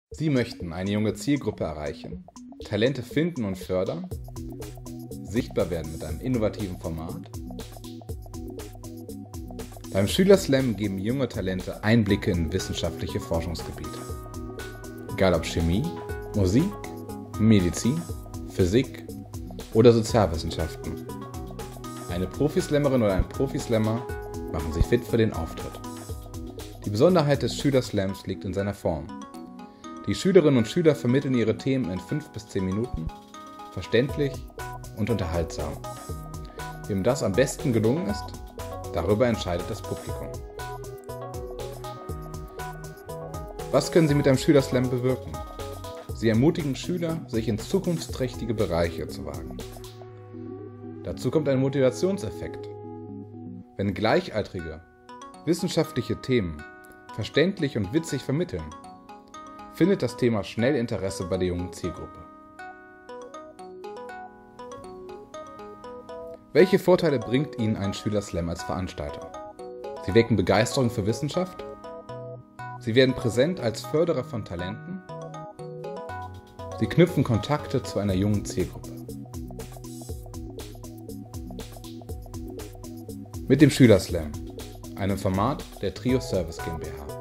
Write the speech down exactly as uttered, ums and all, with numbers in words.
Sie möchten eine junge Zielgruppe erreichen, Talente finden und fördern, sichtbar werden mit einem innovativen Format. Beim Schülerslam geben junge Talente Einblicke in wissenschaftliche Forschungsgebiete. Egal ob Chemie, Musik, Medizin, Physik oder Sozialwissenschaften. Eine Profislammerin oder ein Profislammer machen sich fit für den Auftritt. Die Besonderheit des Schülerslams liegt in seiner Form. Die Schülerinnen und Schüler vermitteln ihre Themen in fünf bis zehn Minuten, verständlich und unterhaltsam. Wem das am besten gelungen ist, darüber entscheidet das Publikum. Was können Sie mit einem Schülerslam bewirken? Sie ermutigen Schüler, sich in zukunftsträchtige Bereiche zu wagen. Dazu kommt ein Motivationseffekt. Wenn Gleichaltrige wissenschaftliche Themen verständlich und witzig vermitteln, findet das Thema schnell Interesse bei der jungen Zielgruppe. Welche Vorteile bringt Ihnen ein Schülerslam als Veranstalter? Sie wecken Begeisterung für Wissenschaft, Sie werden präsent als Förderer von Talenten, Sie knüpfen Kontakte zu einer jungen Zielgruppe. Mit dem Schülerslam, einem Format der Trio Service GmbH.